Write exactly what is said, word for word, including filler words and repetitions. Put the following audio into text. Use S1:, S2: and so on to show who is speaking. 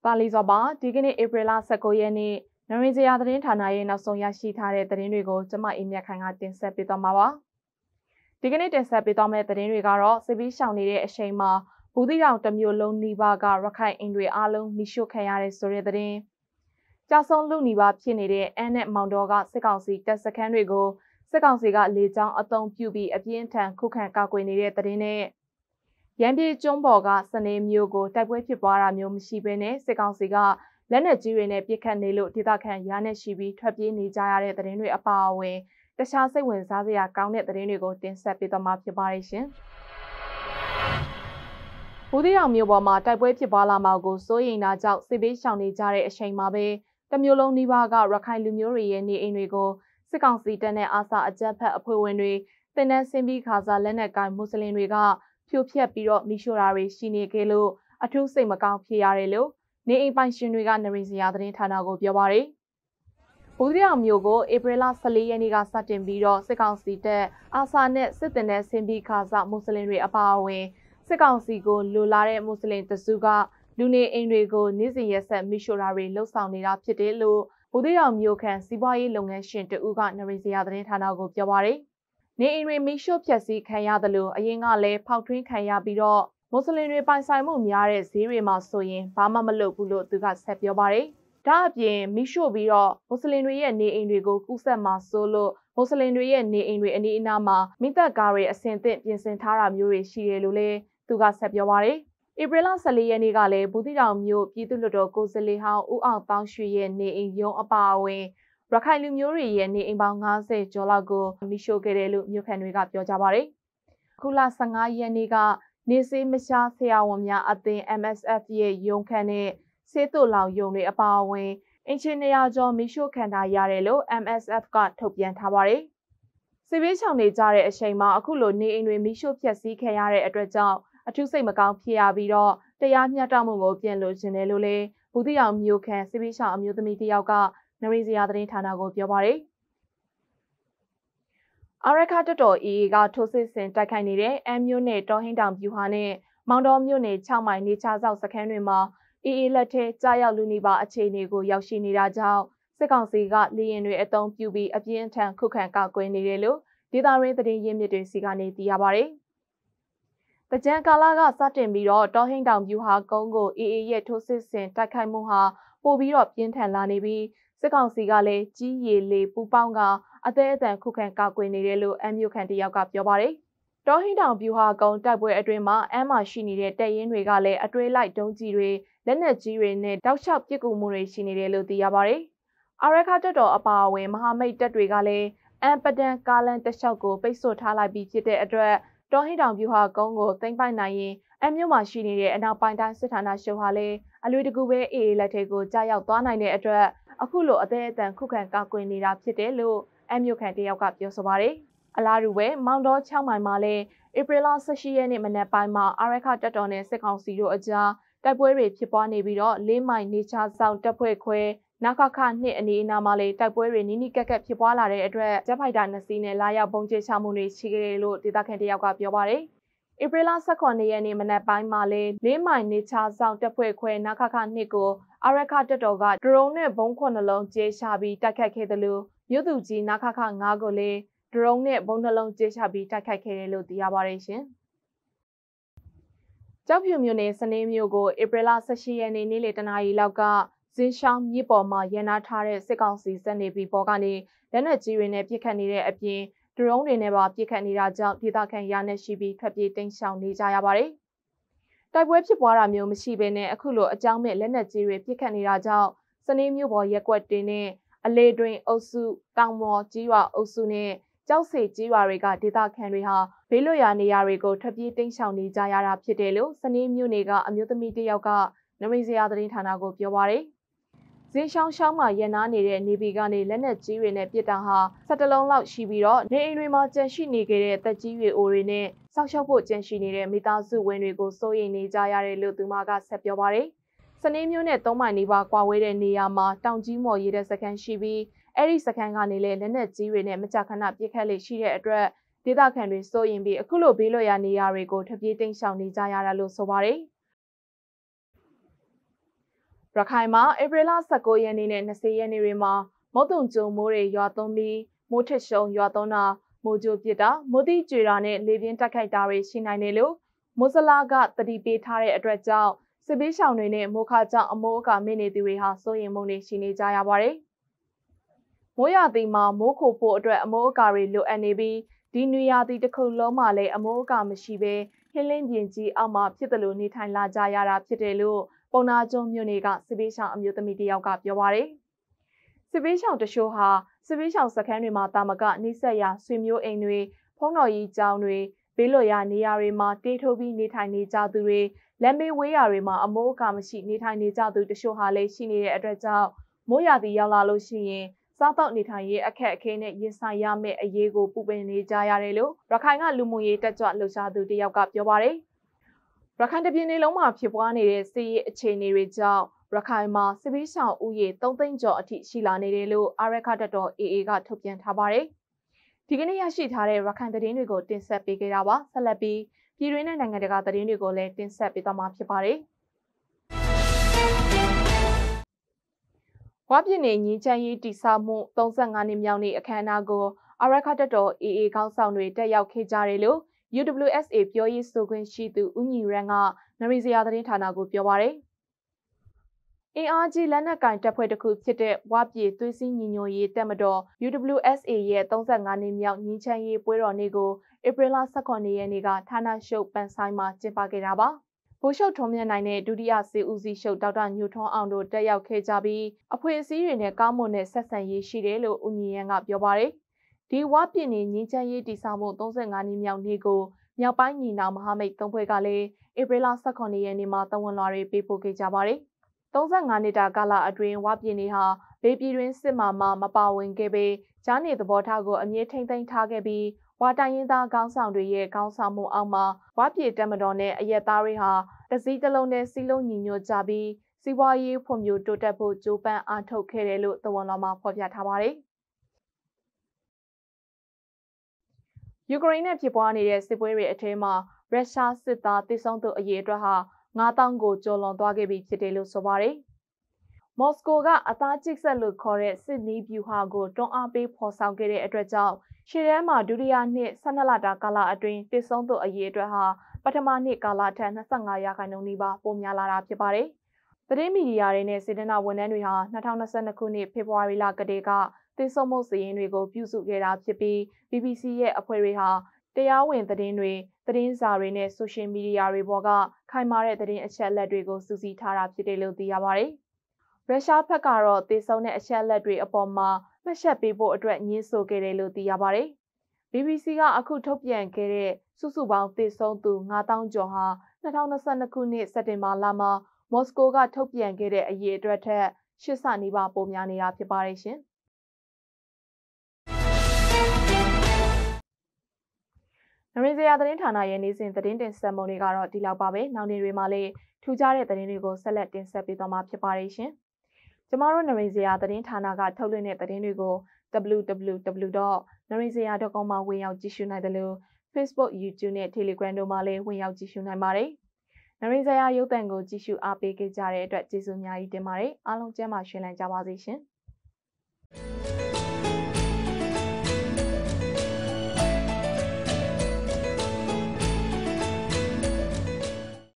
S1: ပါလီစောပါဒီကနေ့ဧပြီလဆယ့်ကိုရက်နေ့နရင်းစရာသတင်းဌာနရဲ့နောက်ဆုံးရရှိထားတဲ့သတင်းတွေကိုကျမအိမ်မြတ်ခိုင်ကတင်ဆက်ပေးသွားမှာပါဒီကနေ့တင်ဆက်ပေးသွားမယ့်သတင်းတွေကတော့စစ်ပီးရှောင်နေတဲ့အချိန်မှာဘူးသီးတောင်တစ်မြို့လုံးနီးပါးကရခိုင်အင်တွေအားလုံးမိရှုခံရတဲ့ဆိုတဲ့သတင်းကြာဆုံးလူနီးပါးဖြစ်နေတဲ့အန်နဲ့မောင်တော်ကစစ်ကောင်စီတပ်စခန်းတွေကိုစစ်ကောင်စီကလေကြောင်းအုံပြုပြီးအပြင်းထန်ခုခံကာကွယ်နေတဲ့သတင်းနဲ့ရန်ပြည်ကျွန်းပေါ်ကစနေမျိုးကိုတိုက်ပွဲဖြစ်ပွားတာမျိုးမရှိဘဲနဲ့စစ်ကောင်စီကလက်နက်ကြီးတွေနဲ့ပစ်ခတ်နေလို့ဒေသခံရာနဲ့ရှိပြီးထွက်ပြေးနေကြရတဲ့သတင်းတွေအပါအဝင်တခြားစိတ်ဝင်စားစရာကောင်းတဲ့သတင်းတွေကိုတင်ဆက်ပေးသွားမှာဖြစ်ပါတယ်ရှင်။ဘူးသီးတောင်မြို့ပေါ်မှာတိုက်ပွဲဖြစ်ပွားလာမှာကိုစိုးရိမ်တာကြောင့်စစ်ဘေးရှောင်နေကြတဲ့အချိန်မှာပဲတမျိုးလုံးနီးပါးကရခိုင်လူမျိုးတွေရဲ့နေအိမ်တွေကိုစစ်ကောင်စီတပ်နဲ့အာဆာအကြမ်းဖက်အဖွဲ့ဝင်တွေတင်နန်းစင်ပြီးခါစားလက်နက်ကိုင်မွတ်စလင်တွေကဖြိုဖျက်ပြီးတော့မိရှို့တာတွေရှိနေခဲ့လို့အထူးစိတ်မကောင်းဖြစ်ရတယ်လို့နေအိမ်ပိုင်ရှင်တွေကနရင်းစရာသတင်းဌာနကိုပြောပါရယ်။ဘူးသီးတောင်မြို့ကိုဧပြီလဆယ့်လေးရက်နေ့ကစတင်ပြီးတော့စစ်ကောင်စီတပ်အာဆာနဲ့စစ်တင်တဲ့စင်ပြီးခါစားမွတ်စလင်တွေအပါအဝင်စစ်ကောင်စီကိုလိုလာတဲ့မွတ်စလင်တစုကလူနေအိမ်တွေကိုနေ့စဉ်ရက်ဆက်မိရှို့တာတွေလှုပ်ဆောင်နေတာဖြစ်တယ်လို့ဘူးသီးတောင်မြို့ခံစီးပွားရေးလုပ်ငန်းရှင်တဦးကနရင်းစရာသတင်းဌာနကိုပြောပါရယ်။နေအိမ်တွေမိရှို့ဖျက်ဆီးခံရတယ်လို့အရင်ကလည်းဖောက်ထွင်းခံရပြီးတော့မွတ်စလင်တွေပိုင်ဆိုင်မှုများတဲ့ဈေးတွေမှာဆိုရင်ဘာမှမလုပ်ဘူးလို့သူကဆက်ပြောပါရယ်။ဒါအပြင်မိရှို့ပြီးတော့မွတ်စလင်တွေရဲ့နေအိမ်တွေကိုကူးစက်မှာဆိုလို့မွတ်စလင်တွေရဲ့နေအိမ်တွေအနီးအနားမှာမိသက်ကားတွေအဆင်သင့်ပြင်ဆင်ထားတာမျိုးတွေရှိတယ်လို့လည်းသူကဆက်ပြောပါရယ်။ဧပြီလဆယ့်လေးရက်နေ့ကလည်းဘူးသီးတောင်မြို့ပြည်သူ့လွှတ်တော်ကိုယ်စားလှယ်ဟောင်းဦးအောင်တောင်းရွှေရဲ့နေအိမ်ရုံးအပါအဝင်ရခိုင်လူမျိုးတွေရဲ့နေအိမ်ပေါင်း၅၀ကျော်လောက်ကိုမိရှို့ခဲ့တယ်လို့မြို့ခံတွေကပြောကြပါရယ်။အခုလဆယ့်ငါးရက်နေ့ကနေစေးမရှားဆရာဝန်များအသင်း M S F ရဲ့ရုံးခန်းနဲ့ဆေးသွလောင်ရုံတွေအပါအဝင်အင်ဂျင်နီယာကျော်မိရှို့ခံထားရတယ်လို့ M S F ကထုတ်ပြန်ထားပါတယ်။စစ်ဘေးရှောင်နေကြတဲ့အချိန်မှာအခုလိုနေအိမ်တွေမိရှို့ဖျက်ဆီးခံရတဲ့အတွက်ကြောင့်အထူးစိတ်မကောင်းဖြစ်ရပြီးတော့တရားမျှတမှုကိုပြင်လို့ရှင်တယ်လို့လည်းဘူးသီးတောင်မြို့ခံစစ်ဘေးရှောင်အမျိုးသမီးတယောက်ကနရင်းစရာသတင်းဌာနကိုပြောပါတယ်။အာရခတက်တော် E A ကထိုးစစ်ဆင်တိုက်ခိုက်နေတဲ့အမ်မြို့နယ်တော်ဟင်းတောင်ပြူဟာနဲ့မောင်တော်မြို့နယ်၆မိုင်နေချဆောက်စခန်းတွေမှာ E A လက်ထဲကြားရောက်လူနေပါအခြေအနေကိုရောက်ရှိနေတာကြောင့်စစ်ကောင်စီကလေရင်တွေအုံပြုပြီးအပြင်းအထန်ခုခံကာကွယ်နေတယ်လို့ဒေသရင်းသတင်းရင်းမြစ်တွေစီကနေသိရပါတယ်။တကြံကာလကစတင်ပြီးတော့တော်ဟင်းတောင်ပြူဟာကုန်းကို E A ရဲ့ထိုးစစ်ဆင်တိုက်ခိုက်မှုဟာပိုပြီးတော့ပြင်းထန်လာနေပြီးစစ်ကောင်စီကလည်းကြီးရည်လေပူပေါင်းကအသေးအတန်ခုခံကာကွယ်နေတယ်လို့အမျိုးခံတယောက်ကပြောပါတယ်။တော်ဟင်းတောင်ပြူဟာကုန်းတိုက်ပွဲအတွင်းမှာအမ်းမှာရှိနေတဲ့တပ်ရင်းတွေကလည်းအတွဲလိုက်ဒုံးကြီးတွေလက်နက်ကြီးတွေနဲ့တောက်လျှောက်ပစ်ကူမှုတွေရှိနေတယ်လို့သိရပါတယ်။အာရခတက်တော်အပါအဝင်မဟာမိတ်တပ်တွေကလည်းအမ်ပဒန်ကာလန်တလျှောက်ကိုပိတ်ဆို့ထားလိုက်ပြီးဖြစ်တဲ့အတွက်တော်ဟင်းတောင်ပြူဟာကုန်းကိုသိမ်းပိုက်နိုင်ရင်အမ်မြို့မှာရှိနေတဲ့အနောက်ပိုင်းတိုင်းစစ်ဌာနချုပ်ဟာလည်းအလွေတကူပဲ A A လက်ထဲကိုကြားရောက်သွားနိုင်တဲ့အတွက်အခုလိုအသေးအတန်ခုခံကာကွယ်နေတာဖြစ်တယ်လို့အမ်မြို့ခံတယောက်ကပြောဆိုပါတယ်။အလားတူပဲမောင်တော်၆မိုင်မှာလည်းဧပြီလဆယ့်ရှစ်ရက်နေ့မနက်ပိုင်းမှာအာရခတက်တော်နဲ့စစ်ကောင်စီတို့အကြားတိုက်ပွဲတွေဖြစ်ပွားနေပြီးတော့လေးမိုင်နေချဆောင်တပ်ဖွဲ့ခွဲနာခခနှစ်အနေအနာမှာလည်းတိုက်ပွဲတွေနီးနီးကပ်ကပ်ဖြစ်ပွားလာတဲ့အတွက်ဂျက်ဖိုက်တာနှစ်စီးနဲ့လာရောက်ပုံကျချမှုတွေရှိခဲ့တယ်လို့ဒေသခံတယောက်ကပြောပါတယ်။ဧပြီလဆယ့်ခုနှစ်ရက်နေ့မနက်ပိုင်းမှာလည်းလေးမိုင်နေချဆောင်တပ်ဖွဲ့ခွဲနာခခနှစ်ကိုအာရခတက်တော်ကဒရုန်းနဲ့ဘုံခုနှလုံးကျဲချပြီးတိုက်ခတ်ခဲ့တယ်လို့မြို့သူကြီးနာခခငါးကိုလည်းဒရုန်းနဲ့ဘုံနှလုံးကျဲချပြီးတိုက်ခတ်ခဲ့တယ်လို့သိရပါတယ်ရှင်။ကျောက်ဖြူမြို့နယ်စနေမြို့ကိုဧပြီလဆယ့်ရှစ်ရက်နေ့နေ့လယ်တနာရီလောက်ကဇင်းရှောင်းမြစ်ပေါ်မှာရန်နာထားတဲ့စစ်ကောင်စီစက်နေပြီးပေါ်ကနေလက်နက်ကြီးတွေနဲ့ပစ်ခတ်နေတဲ့အပြင်ဒရုန်းတွေနဲ့ပါပစ်ခတ်နေတာကြောင့်ဒေသခံရာနဲ့ရှိပြီးထွက်ပြေးတိမ်းရှောင်နေကြရပါတယ်။တိုက်ပွဲဖြစ်ပွားတာမျိုးမရှိဘဲနဲ့အခုလိုအကြောင်းမဲ့လက်နက်ကြီးတွေပစ်ခတ်နေတာကြောင့်စနေမြို့ပေါ်ရက်ကွက်တင်နဲ့အလေတွင်အုပ်စုတောင်မော်ကြီးရွာအုပ်စုနဲ့ကျောက်စေကြီးရွာတွေကဒေသခံတွေဟာဘေးလွတ်ရာနေရာတွေကိုထွက်ပြေးတိမ်းရှောင်နေကြရတာဖြစ်တယ်လို့စနေမြို့နယ်ကအမျိုးသမီးတယောက်ကနရင်းစရာသတင်းဌာနကိုပြောပါရယ်။ဇင်းရှောင်းရှောင်းမှာရန်နာနေတဲ့နေပြည်ကနေလက်နက်ကြီးတွေနဲ့ပစ်တာဟာ၁၇လုံးလောက်ရှိပြီးတော့နေအိမ်တွေမှာကျန်ရှိနေခဲ့တဲ့တက်ကြီးတွေအိုတွေနဲ့စောက်ရှောက်ဖို့ကျန်ရှိနေတဲ့မိသားစုဝင်တွေကိုစိုးရိမ်နေကြရတယ်လို့သူမကဆက်ပြောပါရယ်။စနေမျိုးနဲ့သုံးမိုင်နီးပါးကွာဝေးတဲ့နေရာမှာတောင်ကြီးမော်ရေးတဲ့စခန်းရှိပြီးအဲ့ဒီစခန်းကနေလည်းလက်နက်ကြီးတွေနဲ့မကြာခဏပစ်ခတ်လေရှိတဲ့အတွက်ဒေသခံတွေစိုးရင်ပြီးအခုလိုဘေးလွတ်ရာနေရာတွေကိုထပြေးတိမ်းရှောင်နေကြရတာလို့ဆိုပါတယ်။ရခိုင်မှာဧပြီလဆယ့်ကိုရက်နေ့နဲ့၂၀ရက်နေ့တွေမှာမုတ်တုံကျုံမိုးတွေရွာသွန်းပြီးမိုးထစ်ရှုံရွာသွန်းတာမိုးကြိုးပစ်တာမိုးတိကျွေတာနဲ့လေပြင်းတက်ခိုက်တာတွေရှိနိုင်တယ်လို့မိုးစလာကတတိပေးထားတဲ့အတွက်ကြောင့်စစ်ပေးရှောင်တွေနဲ့မိုးခါကြောင့်အမိုးအကာမိနေသူတွေဟာစိုးရိမ်မှုတွေရှိနေကြရပါတယ်။မိုးရာသီမှာမိုးခိုဖို့အတွက်အမိုးအကာတွေလိုအပ်နေပြီးဒီနွေရာသီတစ်ခုလုံးမှာလည်းအမိုးအကာမရှိဘဲဟင်းလင်းပြင်ကြီးအောက်မှာဖြစ်တယ်လို့နေထိုင်လာကြရတာဖြစ်တယ်လို့ပုံနာကျွန်းမြို့နယ်ကစစ်ပေးရှောင်အမျိုးသမီးတယောက်ကပြောပါတယ်။စစ်ပေးရှောင်တချို့ဟာစစ်ပေးရှောင်စခန်းတွေမှာတာမကနှိစက်ရာဆွေမျိုးအိမ်တွေဖုံးတော်ကြီးကျောင်းတွေဘေးလွတ်ရာနေရာတွေမှာတေးထိုးပြီးနေထိုင်နေကြသူတွေလက်မေးဝေးရာတွေမှာအမိုးအကာမရှိနေထိုင်နေကြသူတချို့ဟာလည်းရှိနေတဲ့အတွက်ကြောင့်မိုးရာသီရောက်လာလို့ရှိရင်စားတော့နေထိုင်ရေးအခက်အခဲနဲ့ရင်ဆိုင်ရမယ့်အရေးကိုပူပင်နေကြရတယ်လို့ရခိုင်ကလူမှုရေးတက်ကြွလှုပ်ရှားသူတယောက်ကပြောပါတယ်။ရခိုင်တပြည်နယ်လုံးမှာဖြစ်ပွားနေတဲ့စစ်ရေးအခြေအနေတွေကြောင့်ရခိုင်မှာစစ်ပေးရှောင်ဥယေသုံးသိန်းကျော်အထိရှိလာနေတယ်လို့အာရခတပ်တော် အေအေ ကထုတ်ပြန်ထားပါတယ်။ဒီကနေ့ရရှိထားတဲ့ရခိုင်သတင်းတွေကိုတင်ဆက်ပေးခဲ့တာပါ။ဆက်လက်ပြီးပြည်တွင်းနဲ့နိုင်ငံတကာသတင်းတွေကိုလည်းတင်ဆက်ပေးသွားမှာဖြစ်ပါတယ်။ဝါပြည်နယ်ညီချမ်းရေးတိစမှုသုံးဆယ့်ငါးနှစ်မြောက်နေ့အခမ်းအနားကိုအာရခတပ်တော် အေအေ ခေါင်းဆောင်တွေတက်ရောက်ခဲ့ကြတယ်လို့ ယူ ဒဘလျူ အက်စ် အေ ပြောရေးဆိုခွင့်ရှိသူဦးညီရန်ကနရီစရာသတင်းဌာနကိုပြောပါတယ်။အင်အားကြီးလက်နက်ကင်တပ်ဖွဲ့တစ်ခုဖြစ်တဲ့ဝါပြည်သွေးစည်းညီညွတ်ရေးတပ်မတော် ယူ ဒဘလျူ အက်စ် အေ ရဲ့သုံးဆယ့်ငါးနှစ်မြောက်ညီချမ်းရေးပွဲတော်နေ့ကိုဧပြီလဆယ့်ခုနှစ်ရက်နေ့ကဌာနရှုပ်ပန်ဆိုင်မှာကျင်းပခဲ့တာပါ။ဗိုလ်ချုပ်ထုံးမြတ်နိုင်တဲ့ဒုတိယစစ်ဦးစီးချုပ်ဒေါက်တာညိုထွန်းအောင်တို့တက်ရောက်ခဲ့ကြပြီးအဖွဲ့အစည်းတွေနဲ့ကောင်းမွန်တဲ့ဆက်ဆံရေးရှိတယ်လို့ဦးညီရန်ကပြောပါတယ်။ဒီဝါပြည်နယ်ညီချမ်းရေးတည်ဆောက်မှုသုံးဆယ့်ငါးနှစ်မြောက်နေ့ကိုမြောက်ပိုင်းညီနောင်မဟာမိတ်သုံးဖွဲ့ကလည်းဧပြီလဆယ့်ခုနှစ်ရက်နေ့မှာတဝန်လွှာတွေပေးပို့ခဲ့ကြပါတယ်။သုံးဆယ့်ငါးနှစ်တာကာလအတွင်းဝါပြည်နယ်ဟာဘေးပြည်တွင်းစစ်မှမှမပါဝင်ခဲ့ပေဂျားနေသဘောထားကိုအမြဲထိမ့်သိမ်းထားခဲ့ပြီးဝါတိုင်းရင်းသားခေါင်းဆောင်တွေရဲ့ခေါင်းဆောင်မှုအောက်မှာဝါပြည်တပ်မတော်နဲ့အရက်သားတွေဟာတစည်းတစ်လုံးနဲ့စီလုံးညီညွတ်ကြပြီးစီးပွားရေးဖွံ့ဖြိုးတိုးတက်ဖို့ကြိုးပမ်းအားထုတ်ခဲ့တယ်လို့သဝန်တော်မှာဖော်ပြထားပါတယ်။ယူကရိန်းနဲ့ဖြစ်ပွားနေတဲ့စစ်ပွဲတွေအထဲမှာရုရှားစစ်သားတိုက်ဆုံသူအရေးအတွက်ဟာငါးသောင်းကိုကျော်လွန်သွားခဲ့ပြီဖြစ်တယ်လို့ဆိုပါတယ်။မော်စကိုကအသားကျစ်ဆက်လို့ခေါ်တဲ့စစ်နီးဗျူဟာကိုတွန်းအားပေးဖော်ဆောင်ခဲ့တဲ့အတွက်ကြောင့်ရှေ့တန်းမှာဒုတိယနှစ်ဆယ်နှစ်လတာကာလအတွင်းတိုက်ဆုံသူအရေးအတွက်ဟာပထမနှစ်ကာလထက်၂၅ရာခိုင်နှုန်းနီးပါးပိုများလာတာဖြစ်ပါတယ်။သတင်းမီဒီယာတွေနဲ့စေတနာဝန်ထမ်းတွေဟာ၂၀၂၂ခုနှစ်ဖေဖော်ဝါရီလကတည်းကတိုက်ဆုံမှုစာရင်းတွေကိုပြုစုခဲ့တာဖြစ်ပြီး ဘီဘီစီ ရဲ့အဖွဲ့တွေဟာတရားဝင်သတင်းတွေသတင်းစာတွေနဲ့ဆိုရှယ်မီဒီယာတွေပေါ်ကခိုင်မာတဲ့သတင်းအချက်အလက်တွေကိုစုစည်းထားတာဖြစ်တယ်လို့သိရပါတယ်။ရုရှားဘက်ကတော့တိုက်ဆုံတဲ့အချက်အလက်တွေအပေါ်မှာမှတ်ချက်ပေးဖို့အတွက်ညှင်းဆိုခဲ့တယ်လို့သိရပါတယ်။ ဘီဘီစီ ကအခုထုတ်ပြန်ခဲ့တဲ့စုစုပေါင်းတိုက်ဆုံသူငါးသောင်းကျော်ဟာ၂၀၂၂ခုနှစ်စက်တင်ဘာလမှာမော်စကိုကထုတ်ပြန်ခဲ့တဲ့အရေးအတွက်ထက်ရှစ်ဆနီးပါးပိုများနေတာဖြစ်ပါတယ်ရှင်။နရီစရာသတင်းဌာနရဲ့နေ့စဉ်သတင်းတင်ဆက်မှုတွေကတော့ဒီလောက်ပါပဲ။နောက်နေ့တွေမှာလည်းထူးခြားတဲ့သတင်းတွေကိုဆက်လက်တင်ဆက်ပေးသွားမှာဖြစ်ပါတယ်ရှင်။ကျမတို့နရီစရာသတင်းဌာနကထုတ်လွှင့်တဲ့သတင်းတွေကို ဒဘလျူ ဒဘလျူ ဒဘလျူ ဒေါ့ နရီစရာ ဒေါ့ ကွန် မှာဝင်ရောက်ကြည့်ရှုနိုင်တယ်လို့ Facebook, YouTube နဲ့ Telegram တို့မှာလည်းဝင်ရောက်ကြည့်ရှုနိုင်ပါတယ်။နရီစရာရုပ်သံကိုကြည့်ရှုအားပေးခဲ့ကြတဲ့အတွက်ကျေးဇူးအများကြီးတင်ပါတယ်။အားလုံးကျန်းမာရှင်လန်းကြပါစေရှင်။